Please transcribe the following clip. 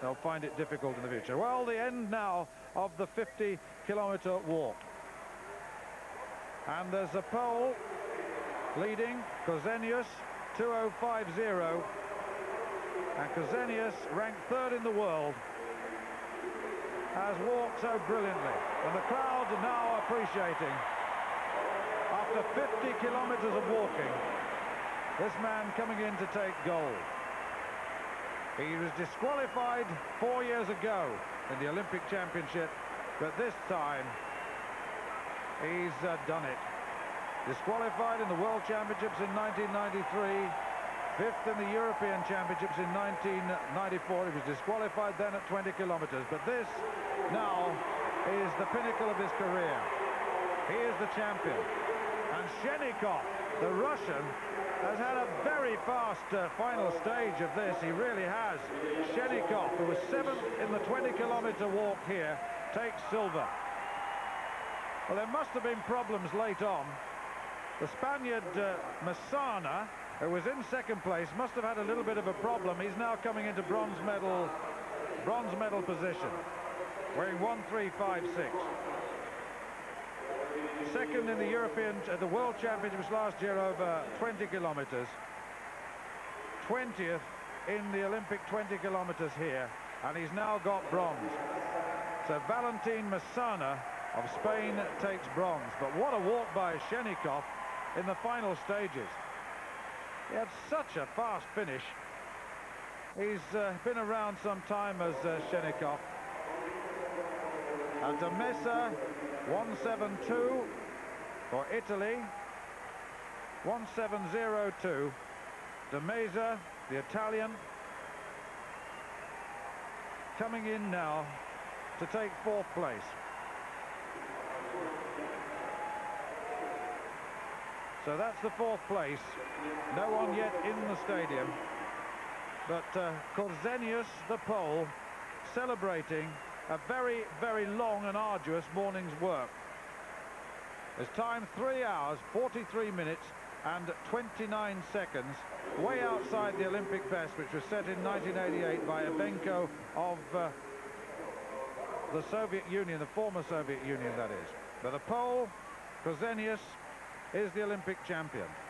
they'll find it difficult in the future. Well, the end now of the 50-kilometer walk. And there's a Pole leading, Kozenius, 2:050. And Kozenius, ranked third in the world, has walked so brilliantly. And the crowd now appreciating, after 50 kilometers of walking, this man coming in to take gold. He was disqualified 4 years ago in the Olympic Championship, but this time he's done it. Disqualified in the World Championships in 1993, fifth in the European Championships in 1994. He was disqualified then at 20 kilometers, but this now is the pinnacle of his career. He is the champion. And Shenikov, the Russian, has had a very fast final stage of this. He really has. Shenikov, who was 7th in the 20-kilometer walk here, takes silver. Well, there must have been problems late on. The Spaniard Massana, who was in second place, must have had a little bit of a problem. He's now coming into bronze medal position, wearing 1:3.56. Second in the the World Championships last year over 20 kilometers. 20th in the Olympic 20 kilometers here, and he's now got bronze. So Valentin Massana of Spain takes bronze. But what a walk by Shenikov in the final stages. He had such a fast finish. He's been around some time as Shenikov. And De Mesa, 1:72 for Italy. 1:702. De Mesa, the Italian, coming in now to take 4th place. So that's the 4th place. No one yet in the stadium. But Kozenius, the Pole, celebrating a very, very long and arduous morning's work. His time 3 hours, 43 minutes and 29 seconds, way outside the Olympic best, which was set in 1988 by Evenko of the Soviet Union, the former Soviet Union, that is. But the Pole, Kozenius, is the Olympic champion.